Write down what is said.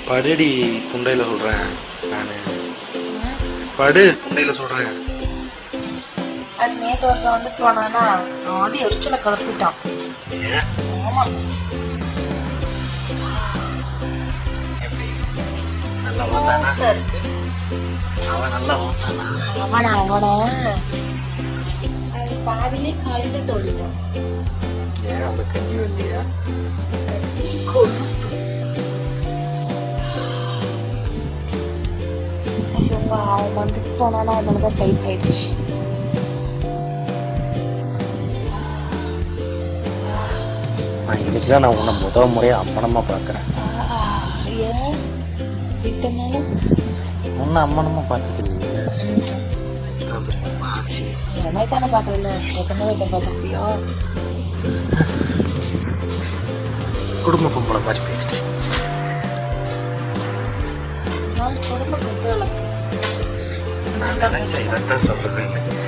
படுடி குண்டையில சொல்றேன் நானு. படு குண்டையில சொல்றேன். அது நேற்று ஒருத்தன் வந்து போனானா அது எரிச்சலை கிளப்பிட்டான். ஆமா எப்படி நல்லா ஓட்டானா இருக்கு. அவன் நல்லா ஓட்டானா அவனை அது பாதிலே கழுந்து தோடிட்டான். ஏன் அந்த கஞ்சி வரலையா? ஐயோப்பா அவன் வந்துட்டு போனானா அதனாலதான் டைட் ஆயிடுச்சு. இன்னைக்குதான் நான் உன்னை முதல் முறையா அம்மனமா பாக்குறேன். ஏன் இத்தனை உன்னை அம்மனமா பார்த்தது இல்லையே. என்ன தானே பாக்கல எத்தனை வீட்டை பார்க்க முடியும். குடும்ப பொம்பளை மாதிரி பேசிட்டு நான் குடும்ப நான் நினைச்சேன் இதான் சொல்றேன்.